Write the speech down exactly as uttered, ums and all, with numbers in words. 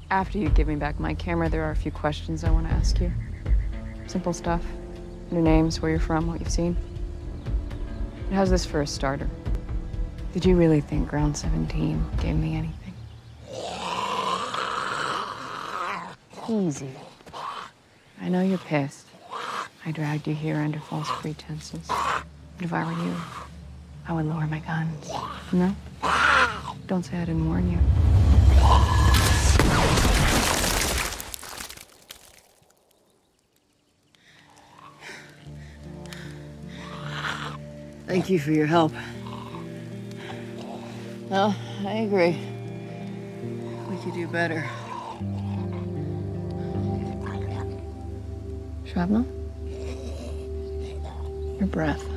After you give me back my camera, there are a few questions I want to ask you. Simple stuff. Your names, where you're from, what you've seen. How's this for a starter? Did you really think Ground seventeen gave me anything? Easy. I know you're pissed. I dragged you here under false pretenses. But if I were you, I would lower my guns. No? Don't say I didn't warn you. Thank you for your help. Well, I agree. We could do better. Shrapnel? Your breath.